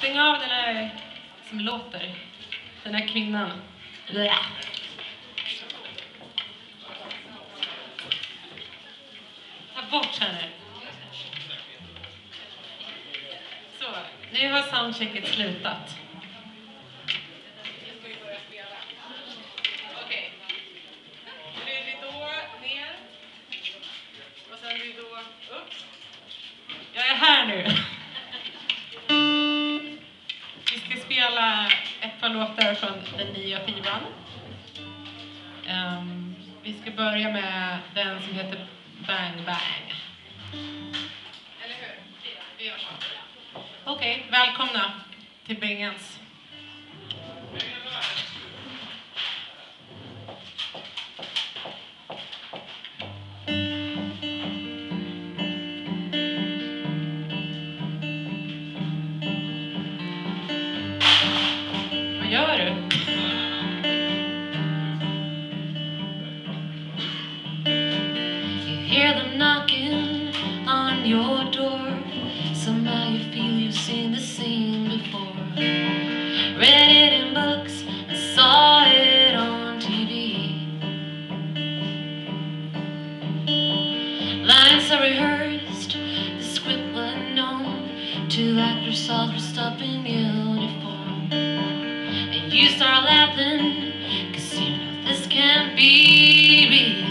stäng av den här som låter. Den här kvinnan. Blä. Ta bort henne. Så, nu har soundchecket slutat. Okej. Ridå ner. Och sen ridå upp. Jag är här nu. Vi ska spela ett par låtar från den nya skivan. Vi ska börja med den som heter Bang Bang. Eller hur? Vi gör så. Okej, välkomna till Bringens. Vad gör du? Hear them knocking on your door. Somehow you feel you've seen the scene before. Read it in books and saw it on TV. Lines are rehearsed, the script was known. Two actors all dressed up in uniform. And you start laughing, 'cause you know this can't be real.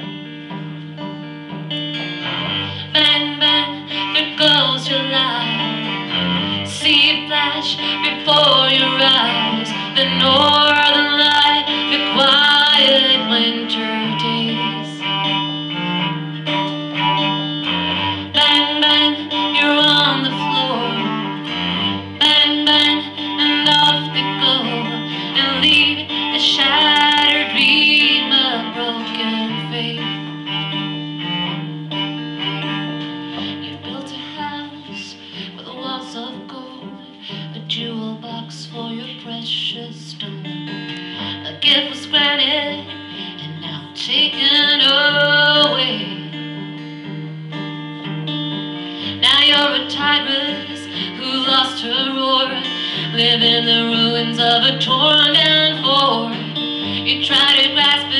Bang, bang, there goes your light. See it flash before your eyes. The northern light, the quiet winter days. Bang, bang, you're on the floor. Bang, bang, and off they go. And leave a shattered dream of broken faith. Jewel box for your precious stone. A gift was granted and now taken away. Now you're a tigress who lost her roar, live in the ruins of a torn down fort. You try to grasp